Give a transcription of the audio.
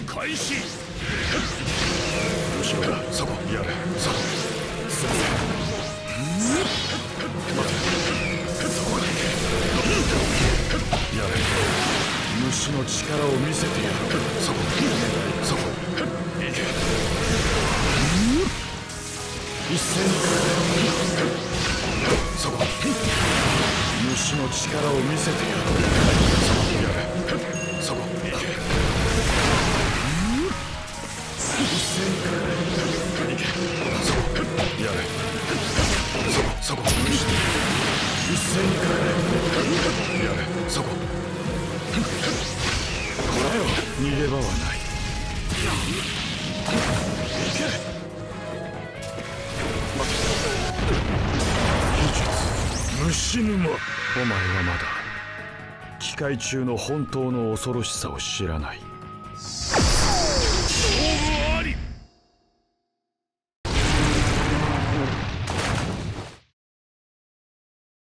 開始。後ろだ。そこやれ。そこすいません。待て。そこに行け。やれ。虫の力を見せてやる。そこそこ行け。一斉にかかれ。そこ虫の力を見せてやる。そこやれ。そこ行け。一斉にかかれ。行け。そこやれ。そこ一斉にかかれ。やれ。そここらよ。逃げ場はない。行け。虫沼。お前はまだ機械中の本当の恐ろしさを知らない。勝負